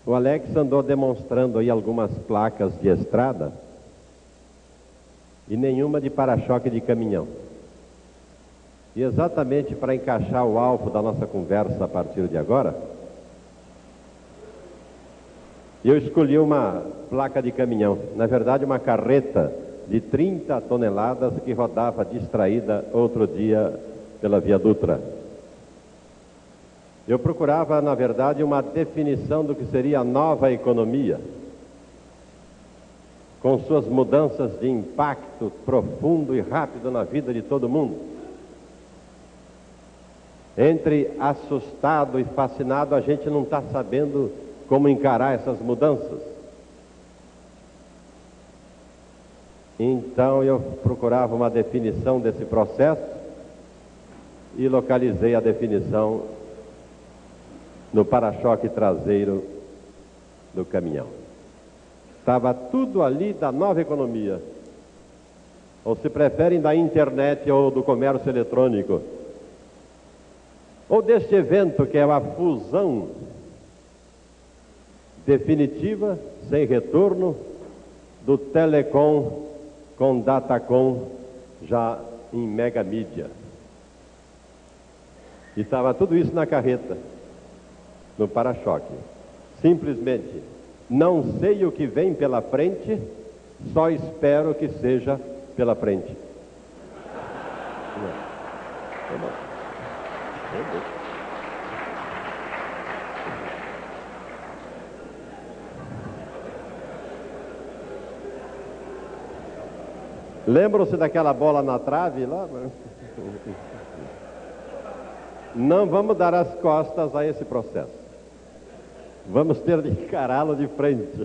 O Alex andou demonstrando aí algumas placas de estrada e nenhuma de para-choque de caminhão. E exatamente para encaixar o alvo da nossa conversa a partir de agora, eu escolhi uma placa de caminhão, na verdade uma carreta de 30 toneladas que rodava distraída outro dia pela Via Dutra. Eu procurava, na verdade, uma definição do que seria a nova economia, com suas mudanças de impacto profundo e rápido na vida de todo mundo. Entre assustado e fascinado, a gente não está sabendo como encarar essas mudanças. Então eu procurava uma definição desse processo e localizei a definição no para-choque traseiro do caminhão. Estava tudo ali da nova economia, ou se preferem da internet ou do comércio eletrônico, ou deste evento que é a fusão definitiva, sem retorno, do telecom com datacom já em mega mídia. E estava tudo isso na carreta, no para-choque. Simplesmente, não sei o que vem pela frente, só espero que seja pela frente. Lembram-se daquela bola na trave lá? Não vamos dar as costas a esse processo. Vamos ter de encará-lo de frente.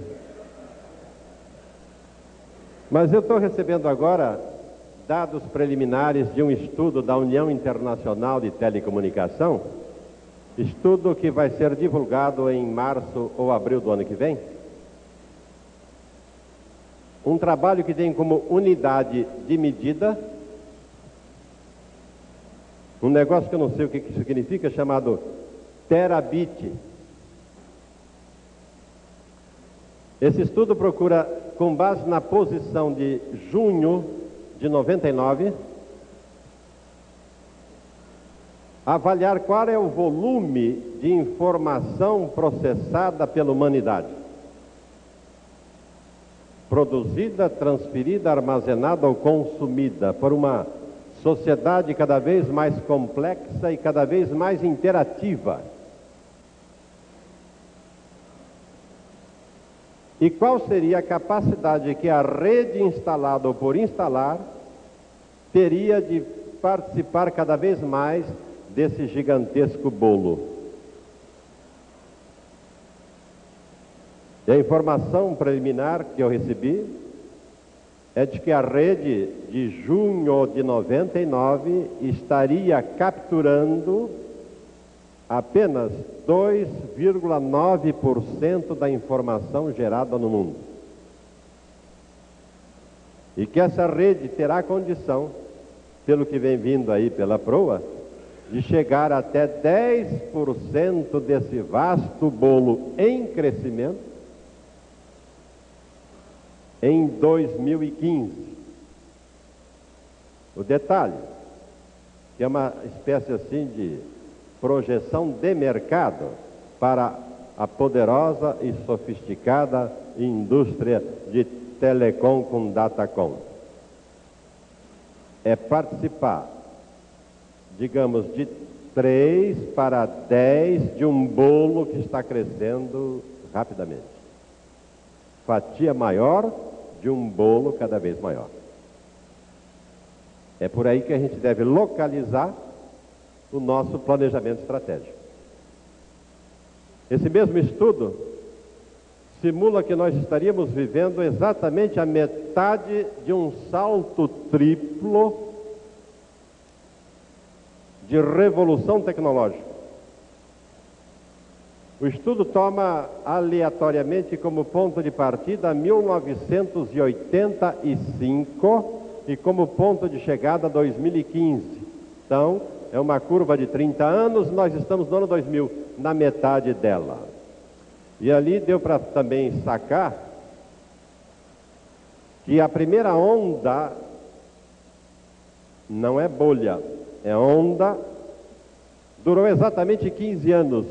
Mas eu estou recebendo agora dados preliminares de um estudo da União Internacional de Telecomunicação, estudo que vai ser divulgado em março ou abril do ano que vem. Um trabalho que tem como unidade de medida um negócio que eu não sei o que isso significa, chamado terabit. Esse estudo procura, com base na posição de junho de 99, avaliar qual é o volume de informação processada pela humanidade. Produzida, transferida, armazenada ou consumida por uma sociedade cada vez mais complexa e cada vez mais interativa. E qual seria a capacidade que a rede instalada ou por instalar teria de participar cada vez mais desse gigantesco bolo? E a informação preliminar que eu recebi é de que a rede de junho de 99 estaria capturando apenas 2,9% da informação gerada no mundo. E que essa rede terá condição, pelo que vem vindo aí pela proa, de chegar até 10% desse vasto bolo em crescimento em 2015. O detalhe, que é uma espécie assim de projeção de mercado para a poderosa e sofisticada indústria de telecom com datacom. É participar, digamos, de 3 para 10 de um bolo que está crescendo rapidamente. Fatia maior de um bolo cada vez maior. É por aí que a gente deve localizar o nosso planejamento estratégico. Esse mesmo estudo simula que nós estaríamos vivendo exatamente a metade de um salto triplo de revolução tecnológica. O estudo toma aleatoriamente como ponto de partida 1985 e como ponto de chegada 2015. Então, é uma curva de 30 anos, nós estamos no ano 2000, na metade dela. E ali deu para também sacar que a primeira onda não é bolha, é onda, durou exatamente 15 anos,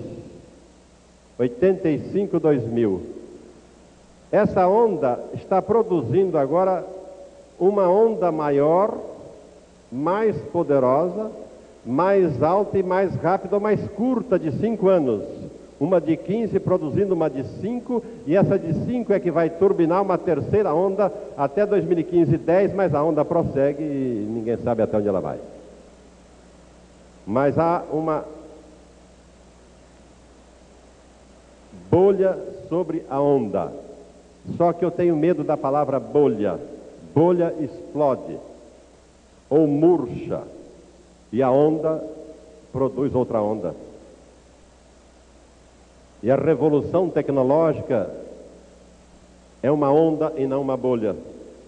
85, 2000. Essa onda está produzindo agora uma onda maior, mais poderosa, mais alta e mais rápida, mais curta, de 5 anos. Uma de 15 produzindo uma de 5, e essa de 5 é que vai turbinar uma terceira onda até 2015, 10, mas a onda prossegue e ninguém sabe até onde ela vai. Mas há uma bolha sobre a onda. Só que eu tenho medo da palavra bolha. Bolha explode ou murcha e a onda produz outra onda. E a revolução tecnológica é uma onda e não uma bolha.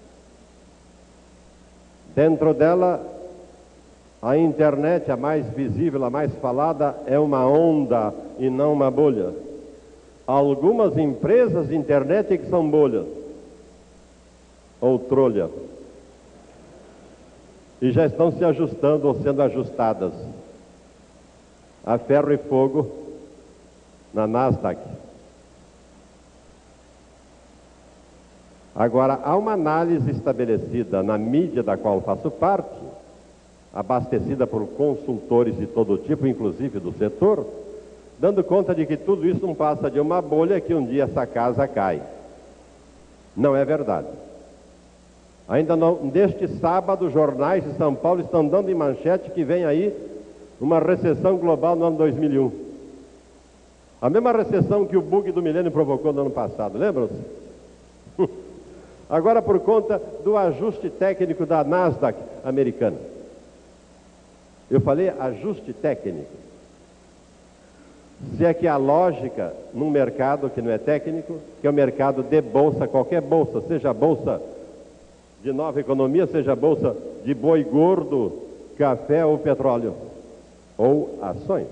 Dentro dela, a internet, a mais visível, a mais falada, é uma onda e não uma bolha. Algumas empresas de internet é que são bolhas ou trolha, e já estão se ajustando ou sendo ajustadas a ferro e fogo na Nasdaq. Agora, há uma análise estabelecida na mídia da qual faço parte, abastecida por consultores de todo tipo, inclusive do setor, dando conta de que tudo isso não passa de uma bolha que um dia essa casa cai. Não é verdade. Ainda neste sábado, jornais de São Paulo estão dando em manchete que vem aí uma recessão global no ano 2001. A mesma recessão que o bug do milênio provocou no ano passado, lembram-se? Agora por conta do ajuste técnico da Nasdaq americana. Eu falei ajuste técnico. Se é que a lógica num mercado que não é técnico, que é o mercado de bolsa, qualquer bolsa, seja a bolsa de nova economia, seja a bolsa de boi gordo, café ou petróleo, ou ações.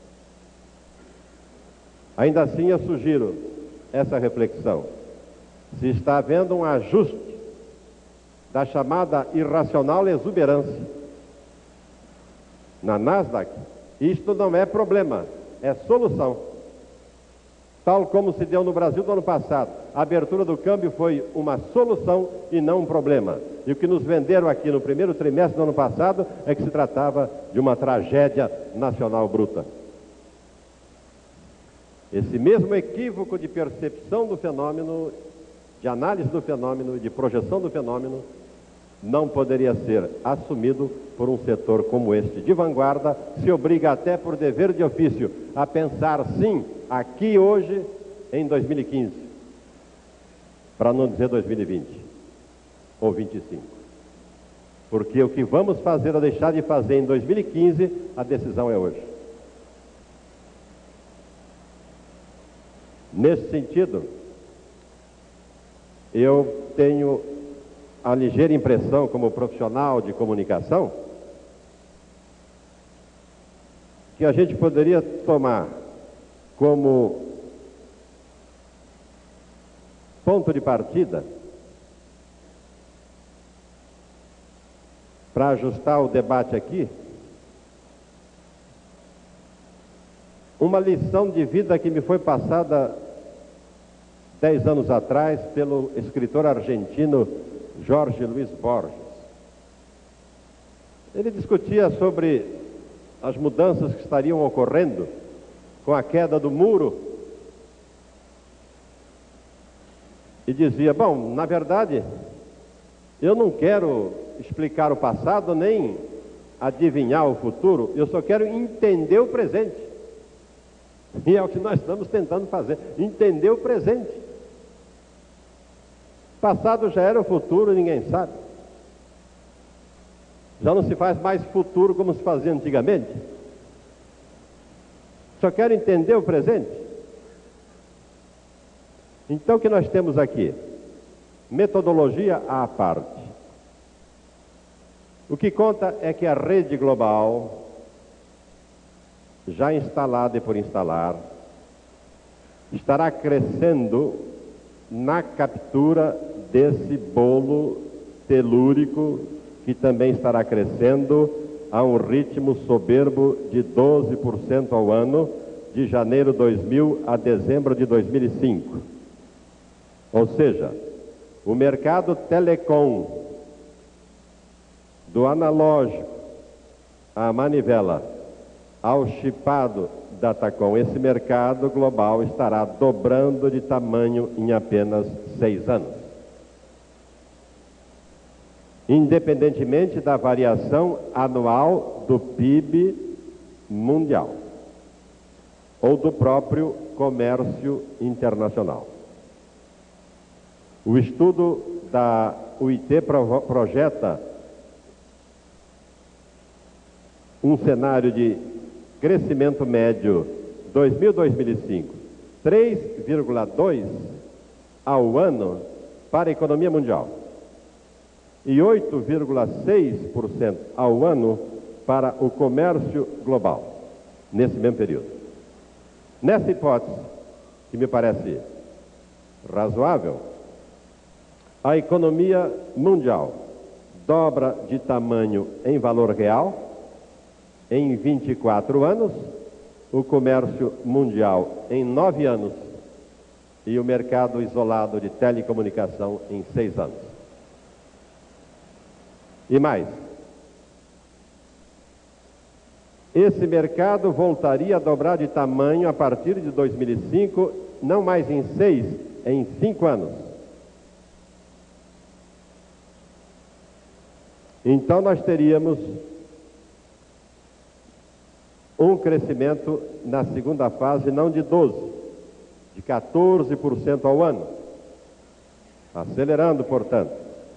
Ainda assim eu sugiro essa reflexão. Se está havendo um ajuste da chamada irracional exuberância na Nasdaq, isto não é problema, é solução. Tal como se deu no Brasil do ano passado. A abertura do câmbio foi uma solução e não um problema. E o que nos venderam aqui no primeiro trimestre do ano passado é que se tratava de uma tragédia nacional bruta. Esse mesmo equívoco de percepção do fenômeno, de análise do fenômeno e de projeção do fenômeno, não poderia ser assumido por um setor como este de vanguarda, se obriga até por dever de ofício a pensar sim, aqui hoje, em 2015, para não dizer 2020 ou 25. Porque o que vamos fazer ou deixar de fazer em 2015, a decisão é hoje. Nesse sentido, eu tenho a ligeira impressão, como profissional de comunicação, que a gente poderia tomar como ponto de partida para ajustar o debate aqui, uma lição de vida que me foi passada 10 anos atrás pelo escritor argentino Jorge Luis Borges. Ele discutia sobre as mudanças que estariam ocorrendo com a queda do muro e dizia, bom, na verdade, eu não quero explicar o passado nem adivinhar o futuro, eu só quero entender o presente. E é o que nós estamos tentando fazer, entender o presente. Passado já era o futuro, ninguém sabe. Já não se faz mais futuro como se fazia antigamente. Só quero entender o presente. Então o que nós temos aqui? Metodologia à parte. O que conta é que a rede global, já instalada e por instalar, estará crescendo na captura desse bolo telúrico, que também estará crescendo a um ritmo soberbo de 12% ao ano, de janeiro de 2000 a dezembro de 2005. Ou seja, o mercado telecom, do analógico à manivela, ao chipado Datacom, esse mercado global estará dobrando de tamanho em apenas 6 anos. Independentemente da variação anual do PIB mundial ou do próprio comércio internacional. O estudo da UIT projeta um cenário de crescimento médio 2000-2005, 3,2% ao ano para a economia mundial e 8,6% ao ano para o comércio global, nesse mesmo período. Nessa hipótese, que me parece razoável, a economia mundial dobra de tamanho em valor real em 24 anos, o comércio mundial em 9 anos e o mercado isolado de telecomunicação em 6 anos. E mais, esse mercado voltaria a dobrar de tamanho a partir de 2005, não mais em 6, em 5 anos. Então nós teríamos um crescimento na segunda fase não de 12%, de 14% ao ano, acelerando, portanto.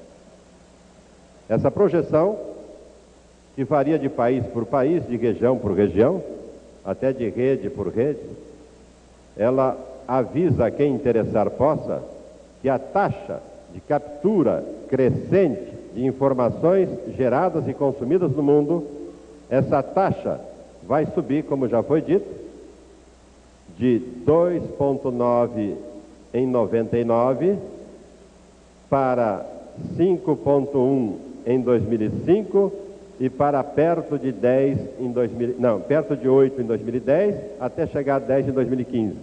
Essa projeção, que varia de país por país, de região por região, até de rede por rede, ela avisa a quem interessar possa que a taxa de captura crescente de informações geradas e consumidas no mundo, essa taxa vai subir, como já foi dito, de 2,9 em 99 para 5,1 em 2005 e para perto de 10 em 2000, não, perto de 8 em 2010 até chegar a 10 em 2015.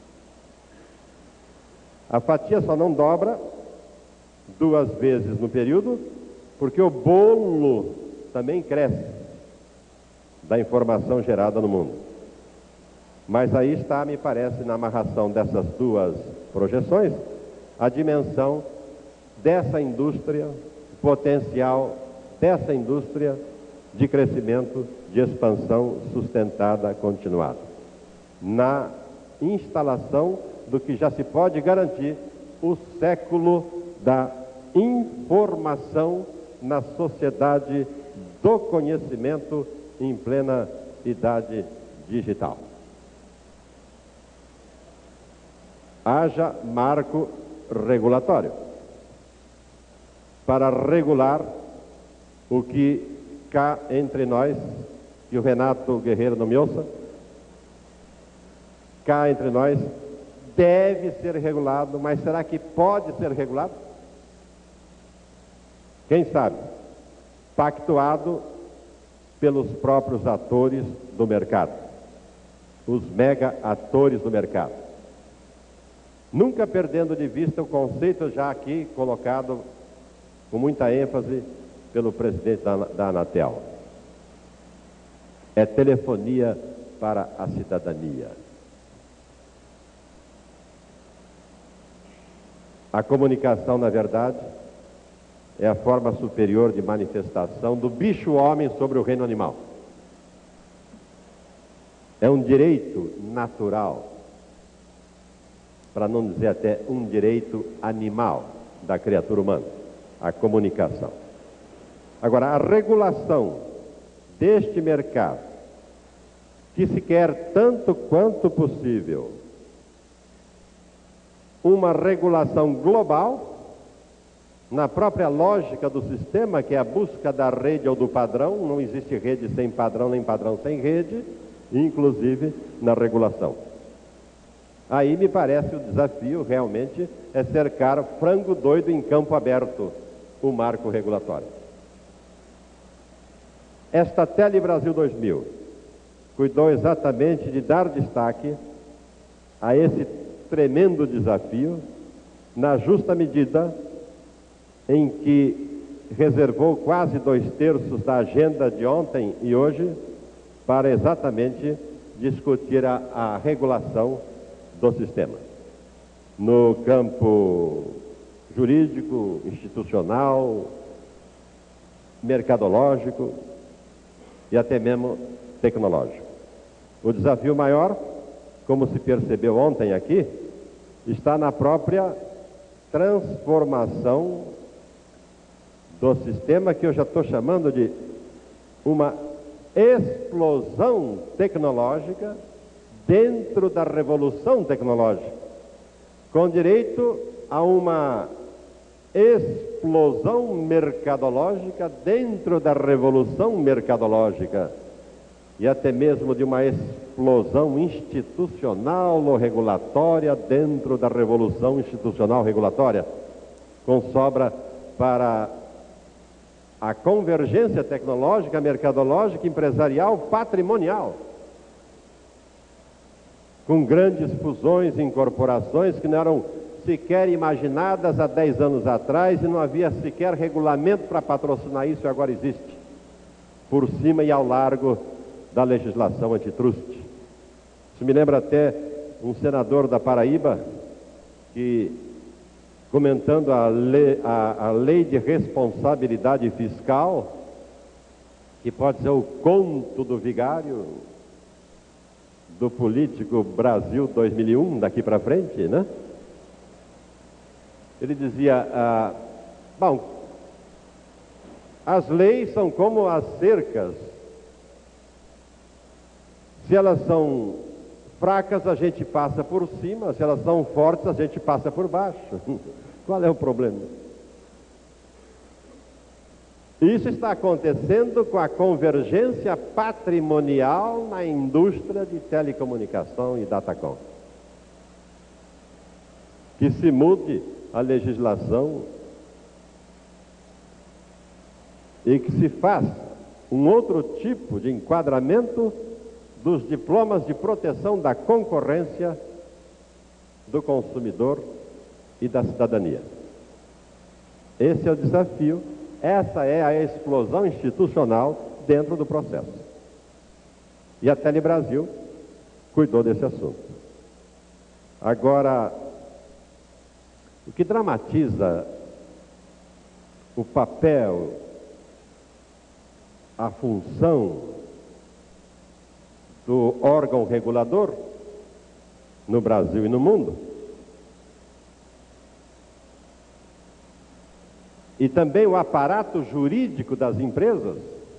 A fatia só não dobra 2 vezes no período, porque o bolo também cresce da informação gerada no mundo. Mas aí está, me parece, na amarração dessas duas projeções, a dimensão dessa indústria, potencial dessa indústria de crescimento, de expansão sustentada, continuada, na instalação do que já se pode garantir o século da informação na sociedade do conhecimento em plena idade digital. Haja marco regulatório para regular o que cá entre nós, e o Renato Guerreiro nomeou-se, cá entre nós deve ser regulado, mas será que pode ser regulado? Quem sabe? Pactuado pelos próprios atores do mercado, os mega atores do mercado. Nunca perdendo de vista o conceito já aqui colocado com muita ênfase pelo presidente da Anatel. É telefonia para a cidadania. A comunicação, na verdade, é a forma superior de manifestação do bicho-homem sobre o reino animal. É um direito natural, para não dizer até um direito animal da criatura humana, a comunicação. Agora, a regulação deste mercado, que se quer tanto quanto possível uma regulação global, na própria lógica do sistema, que é a busca da rede ou do padrão, não existe rede sem padrão, nem padrão sem rede, inclusive na regulação. Aí me parece o desafio realmente é cercar frango doido em campo aberto o marco regulatório. Esta Tele Brasil 2000 cuidou exatamente de dar destaque a esse tremendo desafio, na justa medida em que reservou quase 2/3 da agenda de ontem e hoje para exatamente discutir a regulação do sistema. No campo jurídico, institucional, mercadológico e até mesmo tecnológico. O desafio maior, como se percebeu ontem aqui, está na própria transformação do sistema que eu já estou chamando de uma explosão tecnológica dentro da revolução tecnológica, com direito a uma explosão mercadológica dentro da revolução mercadológica e até mesmo de uma explosão institucional ou regulatória dentro da revolução institucional regulatória, com sobra para a convergência tecnológica, mercadológica, empresarial, patrimonial, com grandes fusões e incorporações que não eram sequer imaginadas há 10 anos atrás e não havia sequer regulamento para patrocinar isso, e agora existe, por cima e ao largo da legislação antitrust. Isso me lembra até um senador da Paraíba que, comentando a lei de responsabilidade fiscal, que pode ser o conto do vigário do político Brasil 2001, daqui para frente, né? Ele dizia, bom, as leis são como as cercas. Se elas são fracas, a gente passa por cima, se elas são fortes, a gente passa por baixo. Qual é o problema? Isso está acontecendo com a convergência patrimonial na indústria de telecomunicação e datacom. Que se mude a legislação e que se faça um outro tipo de enquadramento dos diplomas de proteção da concorrência, do consumidor e da cidadania. Esse é o desafio, essa é a explosão institucional dentro do processo. E a Tele Brasil cuidou desse assunto. Agora, o que dramatiza o papel, a função do órgão regulador no Brasil e no mundo, e também o aparato jurídico das empresas,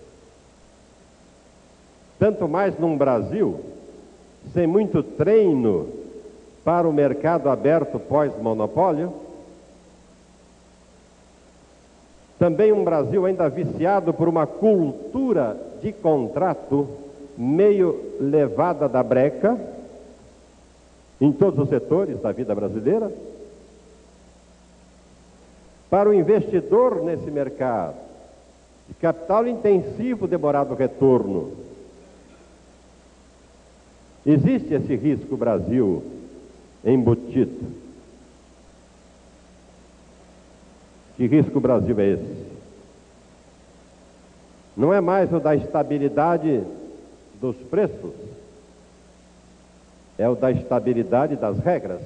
tanto mais num Brasil sem muito treino para o mercado aberto pós-monopólio, também um Brasil ainda viciado por uma cultura de contrato meio levada da breca em todos os setores da vida brasileira. Para o investidor nesse mercado de capital intensivo, demorado retorno, existe esse risco Brasil embutido. Que risco Brasil é esse? Não é mais o da estabilidade dos preços, é o da estabilidade das regras.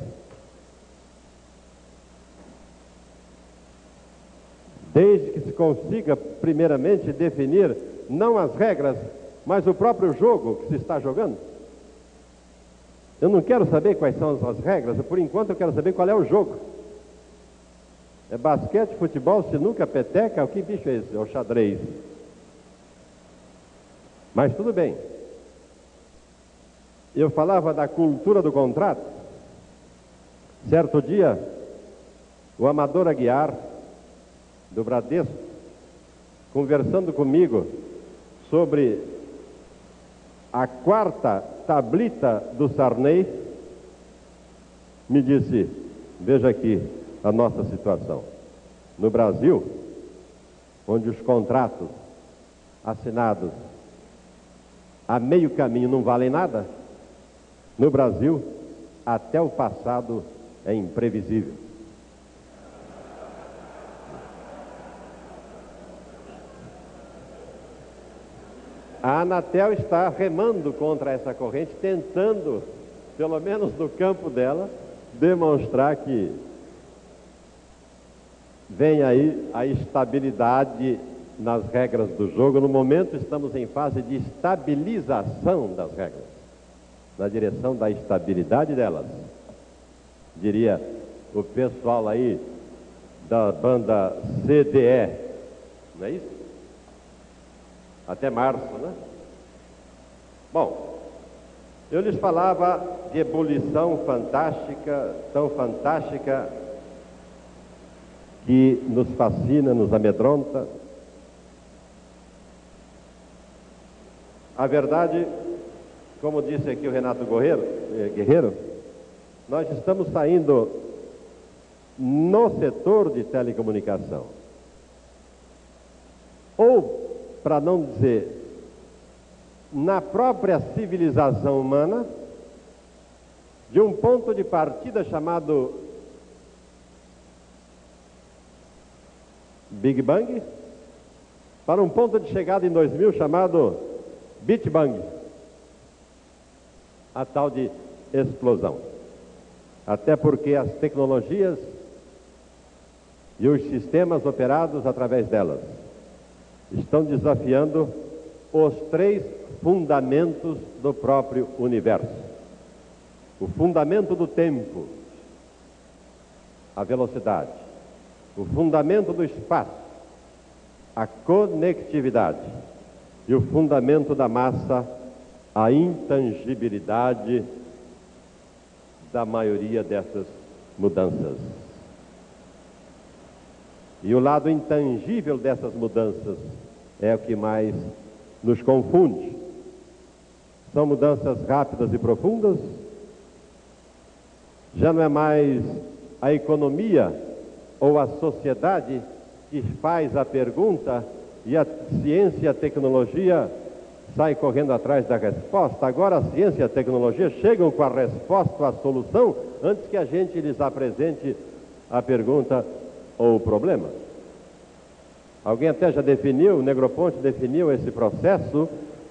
Desde que se consiga, primeiramente, definir não as regras, mas o próprio jogo que se está jogando. Eu não quero saber quais são as regras, por enquanto eu quero saber qual é o jogo. É basquete, futebol, sinuca, peteca, o que bicho é esse? É o xadrez. Mas tudo bem. Eu falava da cultura do contrato. Certo dia, o Amador Aguiar, do Bradesco, conversando comigo sobre a quarta tablita do Sarney, me disse: veja aqui a nossa situação. No Brasil, onde os contratos assinados a meio caminho não valem nada, no Brasil, até o passado é imprevisível. A Anatel está remando contra essa corrente, tentando, pelo menos no campo dela, demonstrar que vem aí a estabilidade nas regras do jogo. No momento estamos em fase de estabilização das regras, na direção da estabilidade delas, diria o pessoal aí da banda CDE, não é isso? Até março, né? Bom, eu lhes falava de ebulição fantástica, tão fantástica que nos fascina, nos amedronta. A verdade, como disse aqui o Renato Guerreiro, nós estamos saindo no setor de telecomunicação, ou, para não dizer, na própria civilização humana, de um ponto de partida chamado Big Bang, para um ponto de chegada em 2000 chamado Big Bang, a tal de explosão. Até porque as tecnologias e os sistemas operados através delas estão desafiando os 3 fundamentos do próprio universo. O fundamento do tempo, a velocidade. O fundamento do espaço, a conectividade. E o fundamento da massa, a intangibilidade da maioria dessas mudanças. E o lado intangível dessas mudanças é o que mais nos confunde. São mudanças rápidas e profundas. Já não é mais a economia ou a sociedade que faz a pergunta e a ciência e a tecnologia saem correndo atrás da resposta. Agora a ciência e a tecnologia chegam com a resposta, a solução, antes que a gente lhes apresente a pergunta ou o problema. Alguém até já definiu, o Negroponte definiu esse processo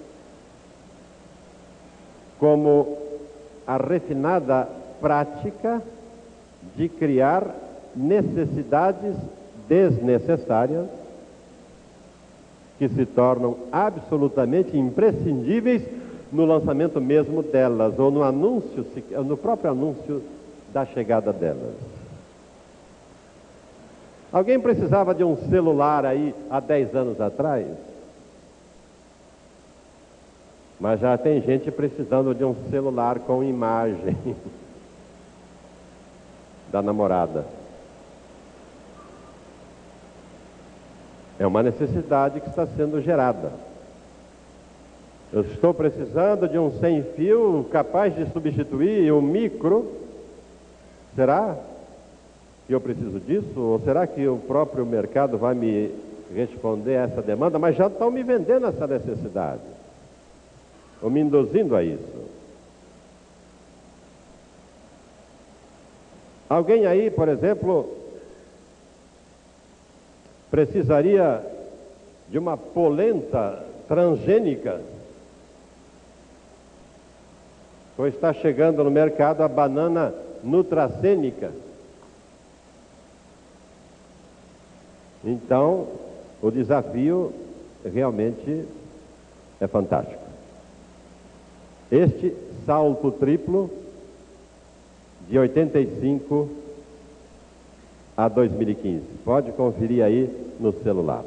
como a refinada prática de criar necessidades desnecessárias que se tornam absolutamente imprescindíveis no lançamento mesmo delas, ou no anúncio, no próprio anúncio da chegada delas. Alguém precisava de um celular aí há 10 anos atrás? Mas já tem gente precisando de um celular com imagem da namorada. É uma necessidade que está sendo gerada. Eu estou precisando de um sem fio capaz de substituir o micro. Será que eu preciso disso? Ou será que o próprio mercado vai me responder a essa demanda? Mas já estão me vendendo essa necessidade, ou me induzindo a isso. Alguém aí, por exemplo, precisaria de uma polenta transgênica, pois está chegando no mercado a banana nutracênica. Então, o desafio realmente é fantástico. Este salto triplo de 85 a 2015. Pode conferir aí no celular.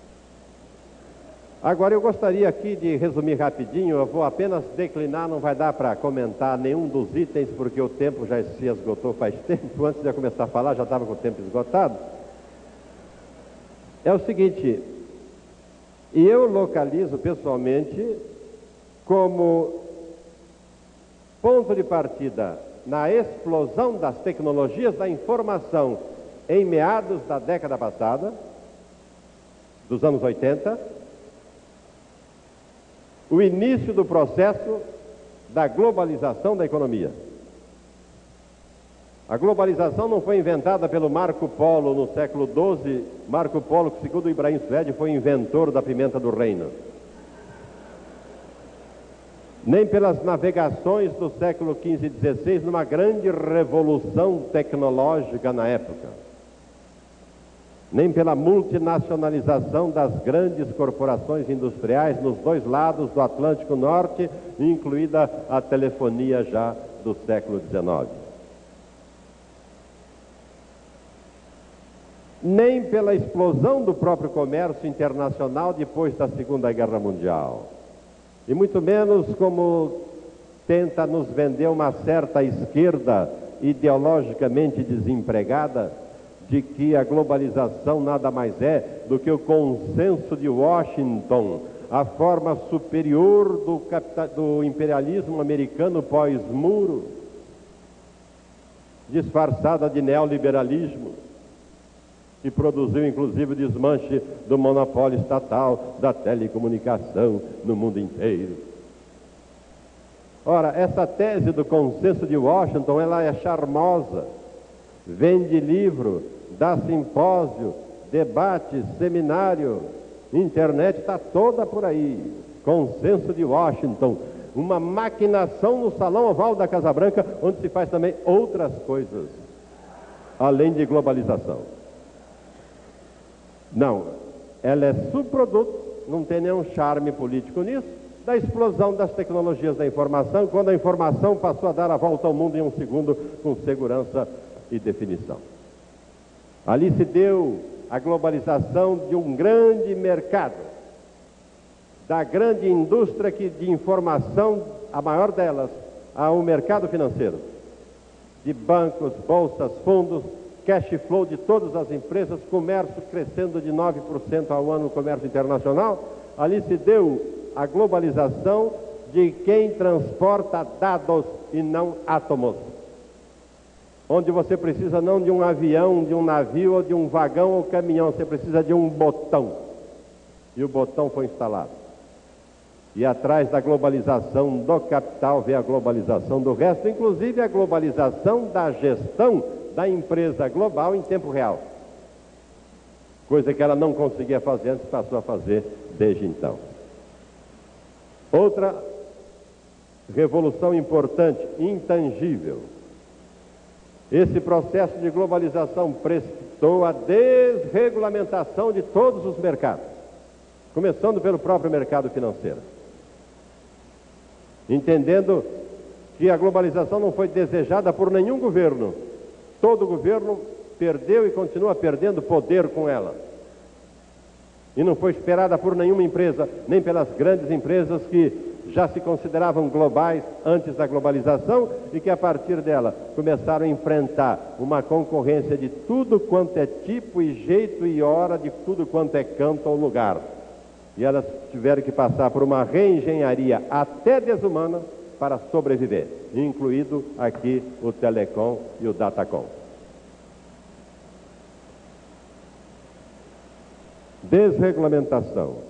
Agora eu gostaria aqui de resumir rapidinho, eu vou apenas declinar, não vai dar para comentar nenhum dos itens, porque o tempo já se esgotou faz tempo. Antes de eu começar a falar, já estava com o tempo esgotado. É o seguinte, eu localizo pessoalmente como ponto de partida na explosão das tecnologias da informação em meados da década passada, dos anos 80, o início do processo da globalização da economia. A globalização não foi inventada pelo Marco Polo no século XII. Marco Polo, que segundo Ibrahim Suede, foi inventor da pimenta do reino. Nem pelas navegações do século XV e XVI, numa grande revolução tecnológica na época. Nem pela multinacionalização das grandes corporações industriais nos dois lados do Atlântico Norte, incluída a telefonia já do século XIX. Nem pela explosão do próprio comércio internacional depois da Segunda Guerra Mundial. E muito menos como tenta nos vender uma certa esquerda ideologicamente desempregada, de que a globalização nada mais é do que o consenso de Washington, a forma superior do imperialismo americano pós-muro, disfarçada de neoliberalismo, que produziu inclusive o desmanche do monopólio estatal da telecomunicação no mundo inteiro. Ora, essa tese do consenso de Washington, ela é charmosa, vende livro, dá simpósio, debate, seminário, internet está toda por aí. Consenso de Washington, uma maquinação no Salão Oval da Casa Branca, onde se faz também outras coisas, além de globalização. Não, ela é subproduto, não tem nenhum charme político nisso, da explosão das tecnologias da informação, quando a informação passou a dar a volta ao mundo em um segundo com segurança e definição. Ali se deu a globalização de um grande mercado, da grande indústria de informação, a maior delas, ao mercado financeiro, de bancos, bolsas, fundos, cash flow de todas as empresas, comércio crescendo de 9% ao ano no comércio internacional. Ali se deu a globalização de quem transporta dados e não átomos. Onde você precisa não de um avião, de um navio, ou de um vagão ou caminhão, você precisa de um botão. E o botão foi instalado. E atrás da globalização do capital vem a globalização do resto, inclusive a globalização da gestão da empresa global em tempo real. Coisa que ela não conseguia fazer antes, passou a fazer desde então. Outra revolução importante, intangível. Esse processo de globalização precipitou a desregulamentação de todos os mercados, começando pelo próprio mercado financeiro. Entendendo que a globalização não foi desejada por nenhum governo. Todo governo perdeu e continua perdendo poder com ela. E não foi esperada por nenhuma empresa, nem pelas grandes empresas que já se consideravam globais antes da globalização e que a partir dela começaram a enfrentar uma concorrência de tudo quanto é tipo e jeito e hora, de tudo quanto é canto ou lugar. E elas tiveram que passar por uma reengenharia até desumana para sobreviver, incluído aqui o telecom e o datacom. Desregulamentação.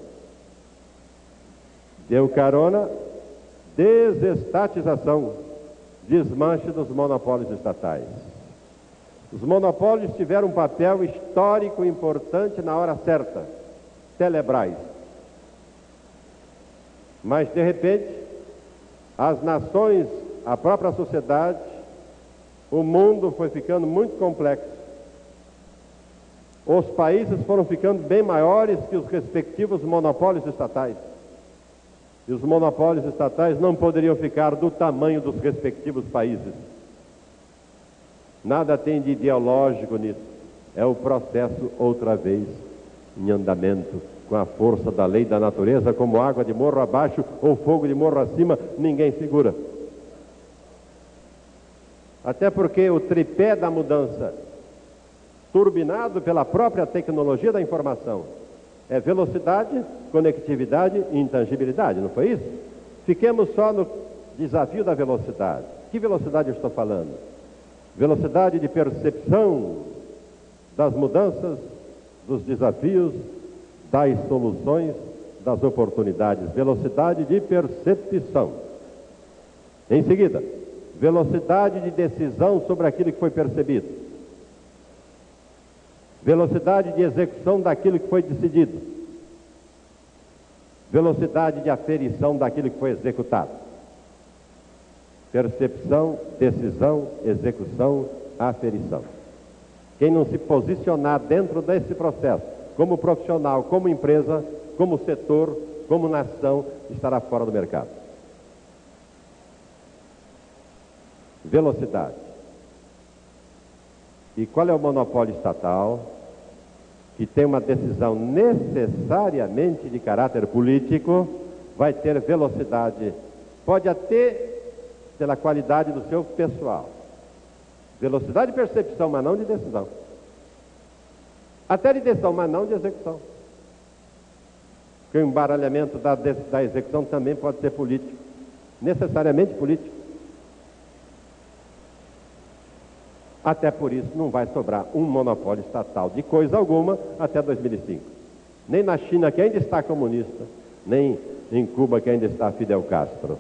Deu carona, desestatização, desmanche dos monopólios estatais. Os monopólios tiveram um papel histórico importante na hora certa, Telebrás. Mas, de repente, as nações, a própria sociedade, o mundo foi ficando muito complexo. Os países foram ficando bem maiores que os respectivos monopólios estatais. E os monopólios estatais não poderiam ficar do tamanho dos respectivos países. Nada tem de ideológico nisso. É o processo, outra vez, em andamento, com a força da lei da natureza, como água de morro abaixo ou fogo de morro acima, ninguém segura. Até porque o tripé da mudança, turbinado pela própria tecnologia da informação, é velocidade, conectividade e intangibilidade, não foi isso? Fiquemos só no desafio da velocidade. Que velocidade eu estou falando? Velocidade de percepção das mudanças, dos desafios, das soluções, das oportunidades. Velocidade de percepção. Em seguida, velocidade de decisão sobre aquilo que foi percebido. Velocidade de execução daquilo que foi decidido. Velocidade de aferição daquilo que foi executado. Percepção, decisão, execução, aferição. Quem não se posicionar dentro desse processo, como profissional, como empresa, como setor, como nação, estará fora do mercado. Velocidade. E qual é o monopólio estatal que tem uma decisão necessariamente de caráter político, vai ter velocidade, pode até pela qualidade do seu pessoal. Velocidade de percepção, mas não de decisão. Até de decisão, mas não de execução. Porque o embaralhamento da execução também pode ser político, necessariamente político. Até por isso não vai sobrar um monopólio estatal de coisa alguma até 2005. Nem na China, que ainda está comunista, nem em Cuba, que ainda está Fidel Castro.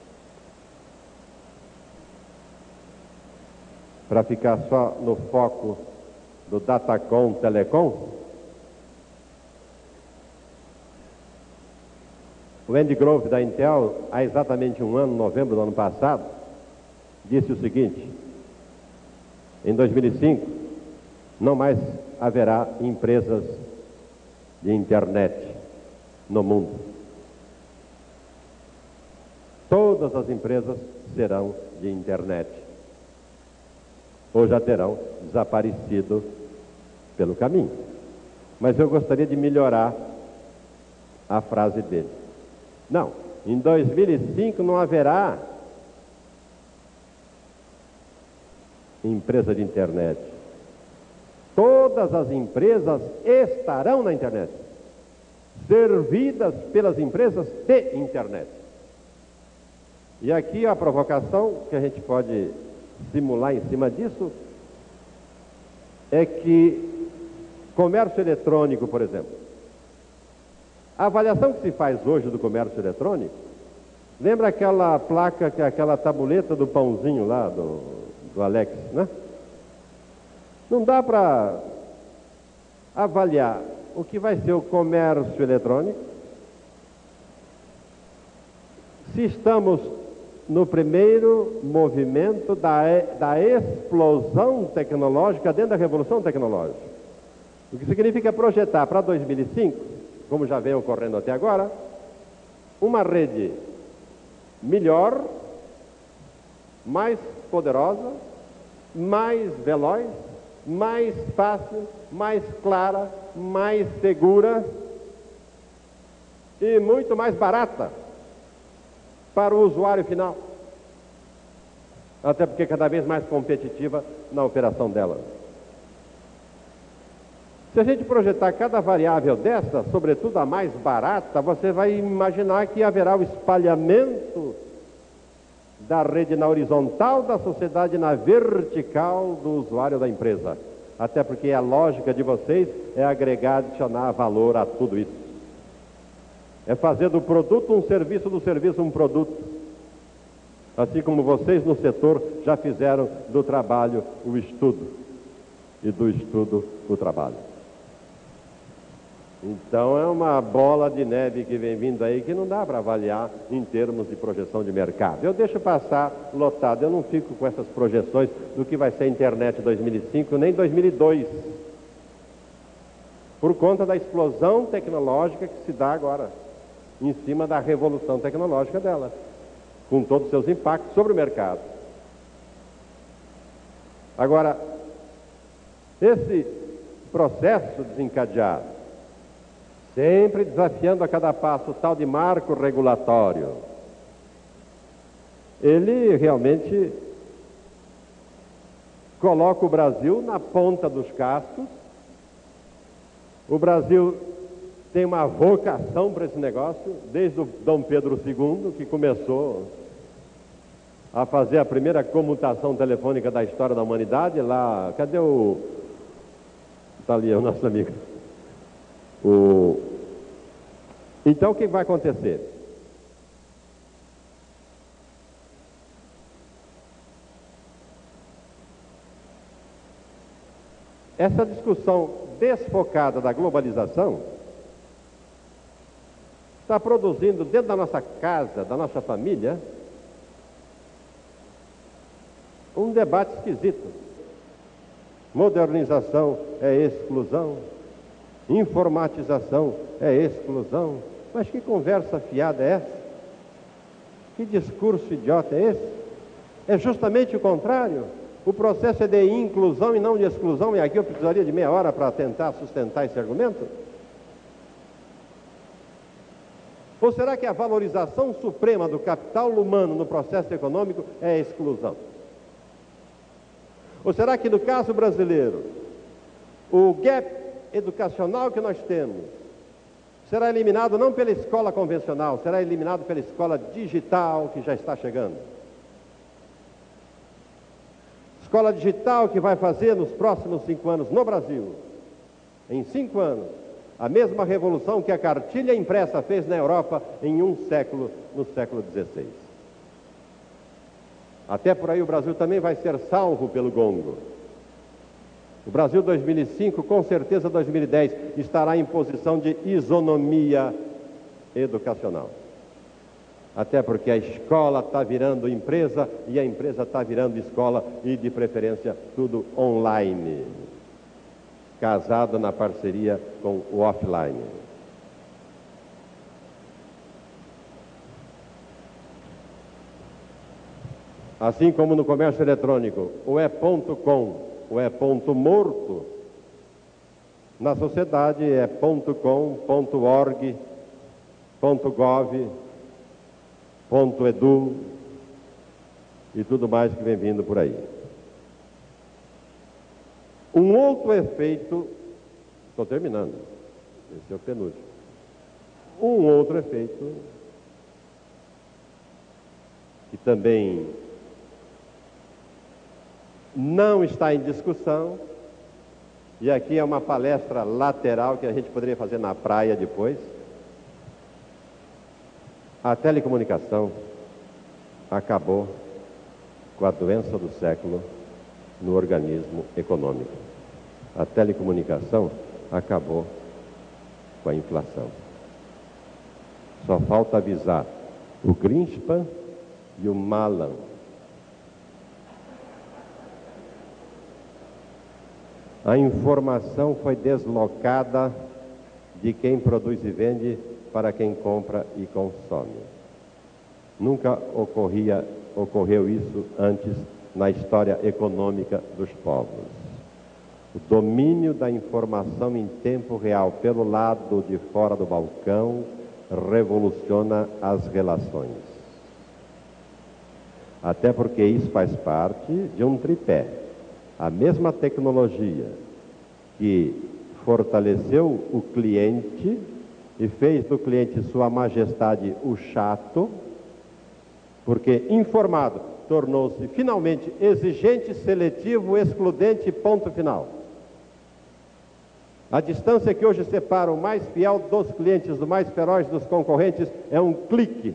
Para ficar só no foco do Datacom Telecom, o Andy Grove da Intel, há exatamente um ano, novembro do ano passado, disse o seguinte: em 2005, não mais haverá empresas de internet no mundo. Todas as empresas serão de internet. Ou já terão desaparecido pelo caminho. Mas eu gostaria de melhorar a frase dele. Não, em 2005 não haverá empresa de internet. Todas as empresas estarão na internet, servidas pelas empresas de internet. E aqui a provocação que a gente pode simular em cima disso é que comércio eletrônico, por exemplo, a avaliação que se faz hoje do comércio eletrônico, lembra aquela placa, aquela tabuleta do pãozinho lá do Alex, né? Não dá para avaliar o que vai ser o comércio eletrônico se estamos no primeiro movimento da explosão tecnológica dentro da revolução tecnológica. O que significa projetar para 2005, como já vem ocorrendo até agora, uma rede melhor, mais poderosa, mais veloz, mais fácil, mais clara, mais segura e muito mais barata para o usuário final, até porque cada vez mais competitiva na operação dela. Se a gente projetar cada variável dessa, sobretudo a mais barata, você vai imaginar que haverá o espalhamento da rede na horizontal, da sociedade na vertical do usuário da empresa. Até porque a lógica de vocês é agregar, adicionar valor a tudo isso. É fazer do produto um serviço, do serviço um produto. Assim como vocês no setor já fizeram do trabalho o estudo e do estudo o trabalho. Então é uma bola de neve que vem vindo aí que não dá para avaliar em termos de projeção de mercado. Eu deixo passar lotado, eu não fico com essas projeções do que vai ser a internet 2005 nem 2002. Por conta da explosão tecnológica que se dá agora, em cima da revolução tecnológica dela, com todos os seus impactos sobre o mercado. Agora, esse processo desencadeado, sempre desafiando a cada passo o tal de marco regulatório, ele realmente coloca o Brasil na ponta dos cascos. O Brasil tem uma vocação para esse negócio, desde o Dom Pedro II, que começou a fazer a primeira comutação telefônica da história da humanidade lá. Cadê o... Está ali, é o nosso amigo. Então, o que vai acontecer? Essa discussão desfocada da globalização está produzindo dentro da nossa casa, da nossa família, um debate esquisito. Modernização é exclusão, informatização é exclusão. Mas que conversa fiada é essa? Que discurso idiota é esse? É justamente o contrário. O processo é de inclusão e não de exclusão, e aqui eu precisaria de meia hora para tentar sustentar esse argumento? Ou será que a valorização suprema do capital humano no processo econômico é a exclusão? Ou será que no caso brasileiro, o gap educacional que nós temos será eliminado não pela escola convencional, será eliminado pela escola digital que já está chegando? Escola digital que vai fazer nos próximos 5 anos no Brasil, em 5 anos, a mesma revolução que a cartilha impressa fez na Europa em um século, no século XVI. Até por aí o Brasil também vai ser salvo pelo gongo. O Brasil 2005, com certeza 2010, estará em posição de isonomia educacional. Até porque a escola está virando empresa e a empresa está virando escola e, de preferência, tudo online, casado na parceria com o offline. Assim como no comércio eletrônico, o é.com, o é ponto morto, na sociedade é .com, .org, .gov, .edu e tudo mais que vem vindo por aí. Um outro efeito, estou terminando, esse é o penúltimo. Um outro efeito que também não está em discussão, e aqui é uma palestra lateral que a gente poderia fazer na praia depois. A telecomunicação acabou com a doença do século no organismo econômico. A telecomunicação acabou com a inflação. Só falta avisar o Greenspan e o Malan. A informação foi deslocada de quem produz e vende para quem compra e consome. Nunca ocorreu isso antes na história econômica dos povos. O domínio da informação em tempo real pelo lado de fora do balcão revoluciona as relações. Até porque isso faz parte de um tripé. A mesma tecnologia que fortaleceu o cliente e fez do cliente sua majestade o chato, porque informado tornou-se finalmente exigente, seletivo, excludente, ponto final. A distância que hoje separa o mais fiel dos clientes do mais feroz dos concorrentes é um clique.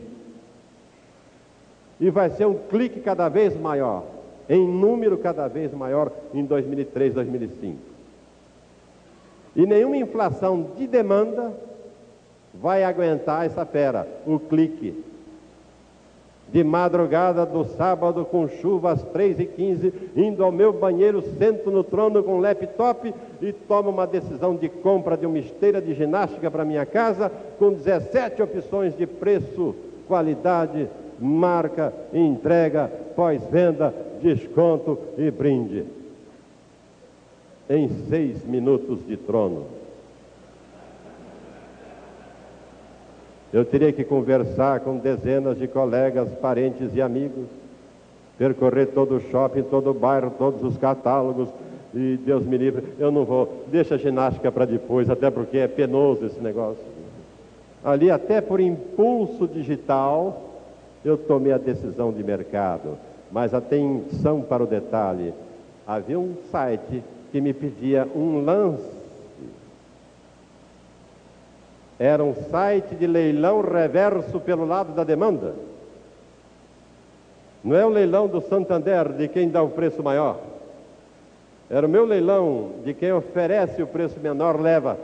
E vai ser um clique cada vez maior, em número cada vez maior em 2003, 2005. E nenhuma inflação de demanda vai aguentar essa fera, o clique. De madrugada do sábado, com chuva às 3h15, indo ao meu banheiro, sento no trono com o laptop e tomo uma decisão de compra de uma esteira de ginástica para minha casa, com 17 opções de preço, qualidade, marca, entrega, pós-venda, desconto e brinde. Em 6 minutos de trono. Eu teria que conversar com dezenas de colegas, parentes e amigos, percorrer todo o shopping, todo o bairro, todos os catálogos, e Deus me livre, eu não vou, deixa a ginástica para depois, até porque é penoso esse negócio. Ali, até por impulso digital, eu tomei a decisão de mercado. Mas atenção para o detalhe, havia um site que me pedia um lance. Era um site de leilão reverso pelo lado da demanda. Não é o leilão do Santander de quem dá o preço maior. Era o meu leilão de quem oferece o preço menor leva.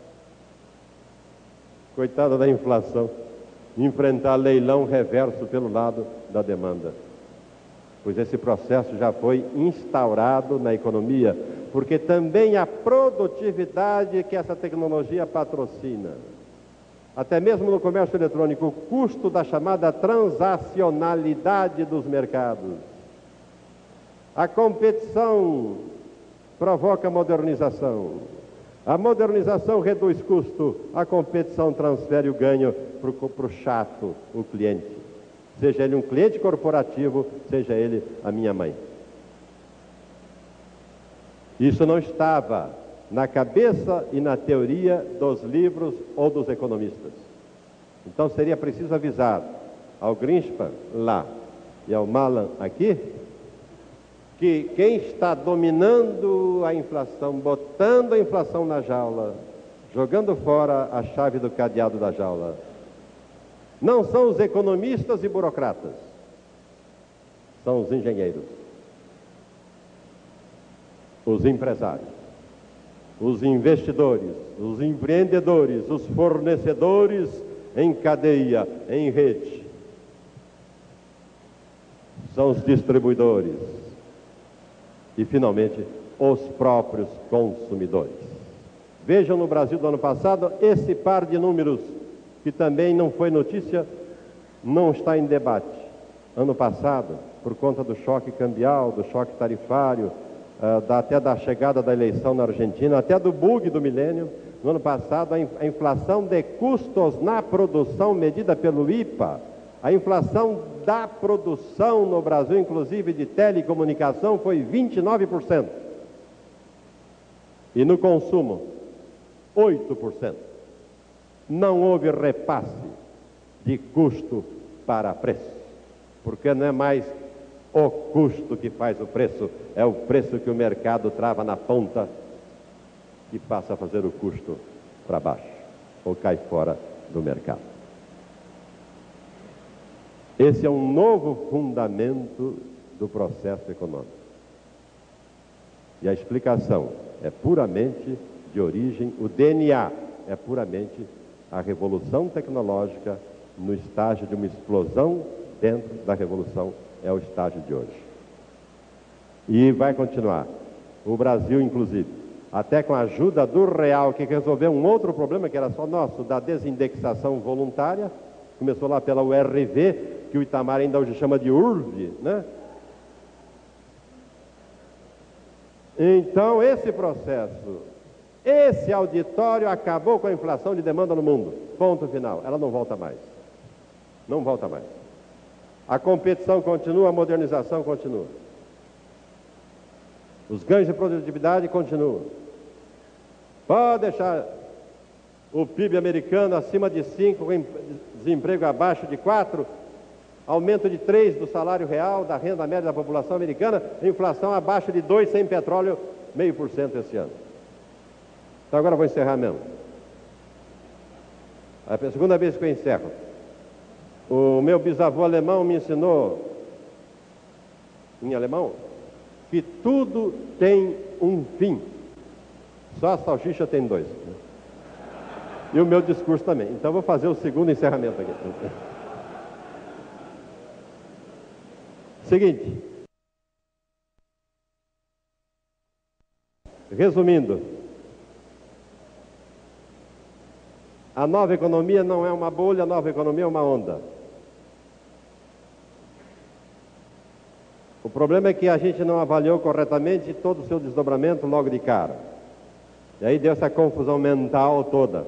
Coitada da inflação, enfrentar leilão reverso pelo lado da demanda. Pois esse processo já foi instaurado na economia, porque também a produtividade que essa tecnologia patrocina. Até mesmo no comércio eletrônico, o custo da chamada transacionalidade dos mercados. A competição provoca modernização. A modernização reduz custo, a competição transfere o ganho para o chato, o cliente. Seja ele um cliente corporativo, seja ele a minha mãe. Isso não estava na cabeça e na teoria dos livros ou dos economistas. Então seria preciso avisar ao Greenspan lá e ao Malan aqui que quem está dominando a inflação, botando a inflação na jaula, jogando fora a chave do cadeado da jaula, não são os economistas e burocratas, são os engenheiros, os empresários, os investidores, os empreendedores, os fornecedores em cadeia, em rede, são os distribuidores e, finalmente, os próprios consumidores. Vejam no Brasil do ano passado esse par de números que também não foi notícia, não está em debate. Ano passado, por conta do choque cambial, do choque tarifário, até da chegada da eleição na Argentina, até do bug do milênio, no ano passado a inflação de custos na produção medida pelo IPA, a inflação da produção no Brasil, inclusive de telecomunicação, foi 29%. E no consumo, 8%. Não houve repasse de custo para preço, porque não é mais o custo que faz o preço, é o preço que o mercado trava na ponta e passa a fazer o custo para baixo, ou cai fora do mercado. Esse é um novo fundamento do processo econômico. E a explicação é puramente de origem, o DNA é puramente a revolução tecnológica no estágio de uma explosão dentro da revolução, é o estágio de hoje. E vai continuar. O Brasil, inclusive, até com a ajuda do real, que resolveu um outro problema que era só nosso, da desindexação voluntária, começou lá pela URV, que o Itamar ainda hoje chama de URV, né? Então, esse processo, esse auditório acabou com a inflação de demanda no mundo. Ponto final. Ela não volta mais. Não volta mais. A competição continua, a modernização continua. Os ganhos de produtividade continuam. Pode deixar o PIB americano acima de 5, desemprego abaixo de 4, aumento de 3 do salário real, da renda média da população americana, inflação abaixo de 2 sem petróleo, 0,5% esse ano. Então agora eu vou encerrar mesmo. É a segunda vez que eu encerro. O meu bisavô alemão me ensinou, em alemão, que tudo tem um fim. Só a salsicha tem 2. E o meu discurso também. Então vou fazer o segundo encerramento aqui. Seguinte. Resumindo, a nova economia não é uma bolha, a nova economia é uma onda. O problema é que a gente não avaliou corretamente todo o seu desdobramento logo de cara. E aí deu essa confusão mental toda.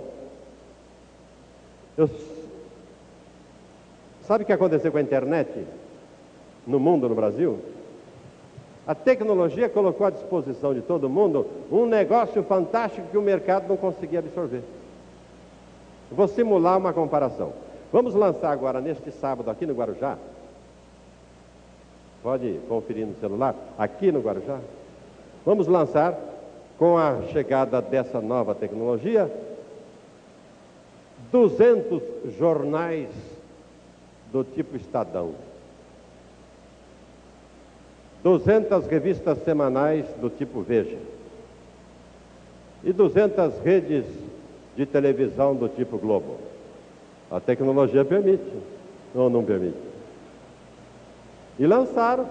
Sabe o que aconteceu com a internet no mundo, no Brasil? A tecnologia colocou à disposição de todo mundo um negócio fantástico que o mercado não conseguia absorver. Vou simular uma comparação. Vamos lançar agora, neste sábado, aqui no Guarujá, Pode conferir no celular, aqui no Guarujá. Vamos lançar, com a chegada dessa nova tecnologia, 200 jornais do tipo Estadão, 200 revistas semanais do tipo Veja e 200 redes de televisão do tipo Globo. A tecnologia permite ou não permite? E lançaram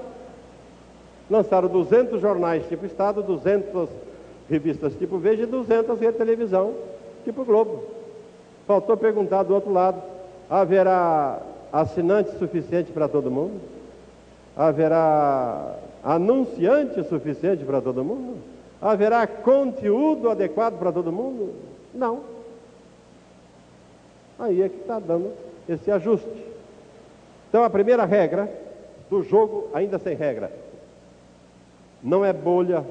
200 jornais tipo Estado, 200 revistas tipo Veja e 200 redes de televisão tipo Globo. Faltou perguntar do outro lado: haverá assinante suficiente para todo mundo? Haverá anunciante suficiente para todo mundo? Haverá conteúdo adequado para todo mundo? Não. Aí é que está dando esse ajuste. Então, a primeira regra do jogo, ainda sem regra, não é bolha,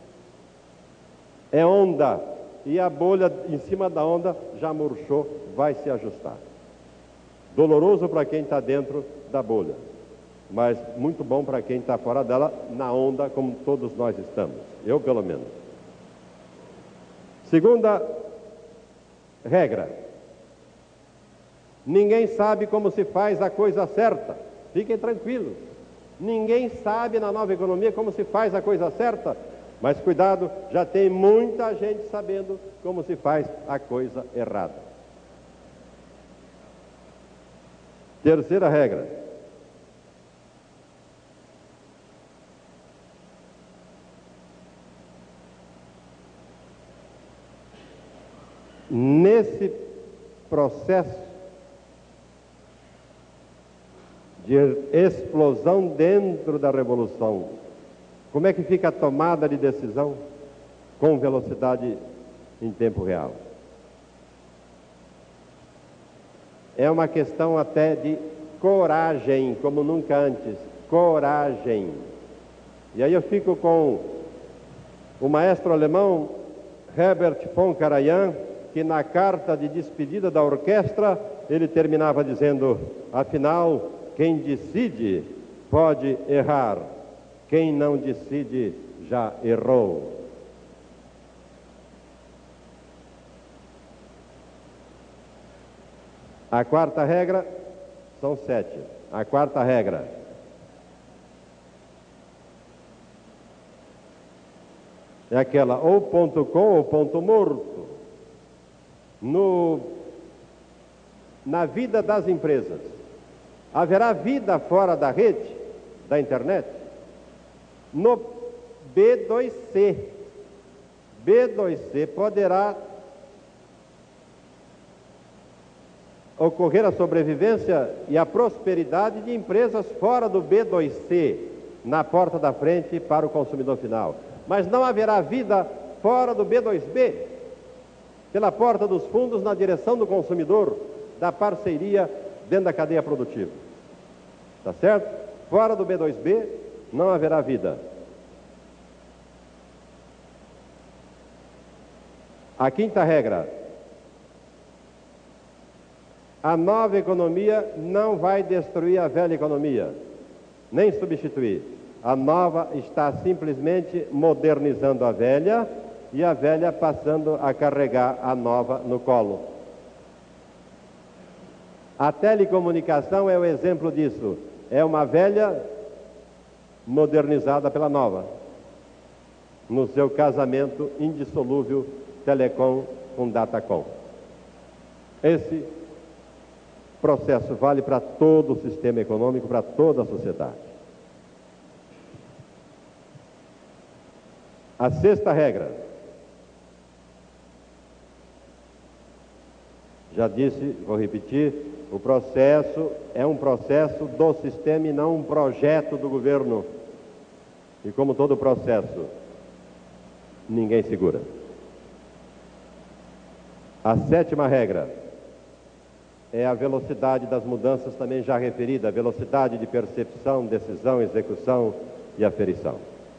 é onda. E a bolha em cima da onda já murchou, vai se ajustar. Doloroso para quem está dentro da bolha, mas muito bom para quem está fora dela, na onda, como todos nós estamos. Eu, pelo menos. Segunda regra: ninguém sabe como se faz a coisa certa. Fiquem tranquilos. Ninguém sabe na nova economia como se faz a coisa certa. Mas cuidado, já tem muita gente sabendo como se faz a coisa errada. Terceira regra: nesse processo de explosão dentro da revolução, como é que fica a tomada de decisão? Com velocidade em tempo real. É uma questão até de coragem, como nunca antes. Coragem. E aí eu fico com o maestro alemão Herbert von Karajan, que na carta de despedida da orquestra, ele terminava dizendo: afinal, quem decide pode errar. Quem não decide já errou. A quarta regra, são 7. A quarta regra: é aquela ou ponto com ou ponto morto. Na vida das empresas, haverá vida fora da rede, da internet? No B2C. B2C poderá ocorrer a sobrevivência e a prosperidade de empresas fora do B2C, na porta da frente para o consumidor final. Mas não haverá vida fora do B2B, pela porta dos fundos, na direção do consumidor, da parceria dentro da cadeia produtiva. Tá certo? Fora do B2B não haverá vida. A quinta regra: a nova economia não vai destruir a velha economia, nem substituir. A nova está simplesmente modernizando a velha e a velha passando a carregar a nova no colo. A telecomunicação é o exemplo disso. É uma velha modernizada pela nova, no seu casamento indissolúvel telecom com datacom. Esse processo vale para todo o sistema econômico, para toda a sociedade. A sexta regra: já disse, vou repetir, o processo é um processo do sistema e não um projeto do governo. E como todo processo, ninguém segura. A sétima regra é a velocidade das mudanças, também já referida, a velocidade de percepção, decisão, execução e aferição.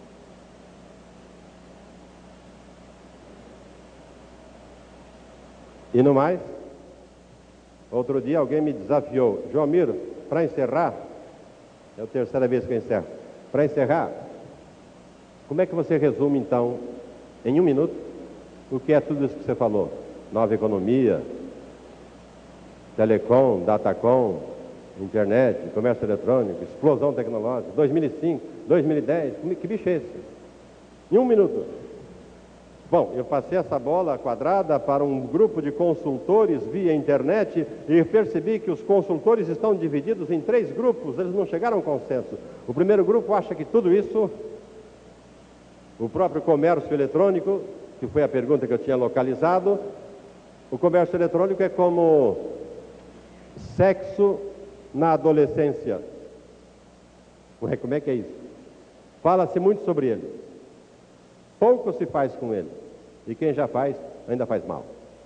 E no mais, outro dia alguém me desafiou: João Miro, para encerrar, é a terceira vez que eu encerro, Para encerrar, como é que você resume, então, em 1 minuto, o que é tudo isso que você falou? Nova economia, telecom, datacom, internet, comércio eletrônico, explosão tecnológica, 2005, 2010, que bicho é esse? Em 1 minuto. Bom, eu passei essa bola quadrada para um grupo de consultores via internet e percebi que os consultores estão divididos em 3 grupos, eles não chegaram a um consenso. O primeiro grupo acha que tudo isso, o próprio comércio eletrônico, que foi a pergunta que eu tinha localizado, o comércio eletrônico é como sexo na adolescência. Ué, como é que é isso? Fala-se muito sobre ele. Pouco se faz com ele. E quem já faz, ainda faz mal.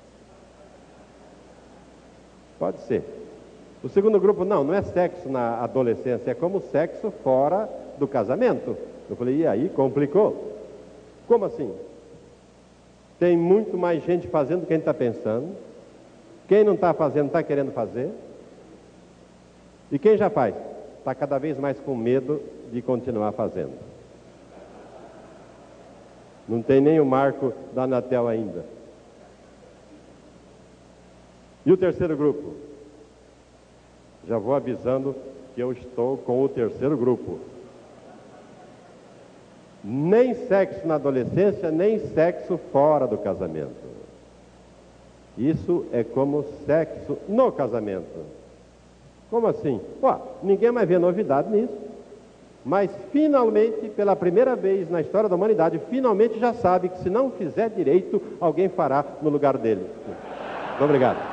Pode ser. O segundo grupo, não é sexo na adolescência, é como sexo fora do casamento. Eu falei, e aí, complicou? Como assim? Tem muito mais gente fazendo do que a gente está pensando. Quem não está fazendo, está querendo fazer. E quem já faz, está cada vez mais com medo de continuar fazendo. Não tem nem o marco da Anatel ainda. E o terceiro grupo? Já vou avisando que eu estou com o terceiro grupo. Nem sexo na adolescência, nem sexo fora do casamento. Isso é como sexo no casamento. Como assim? Ninguém mais vê novidade nisso. Mas finalmente, pela primeira vez na história da humanidade, finalmente já sabe que se não fizer direito, alguém fará no lugar dele. Muito obrigado.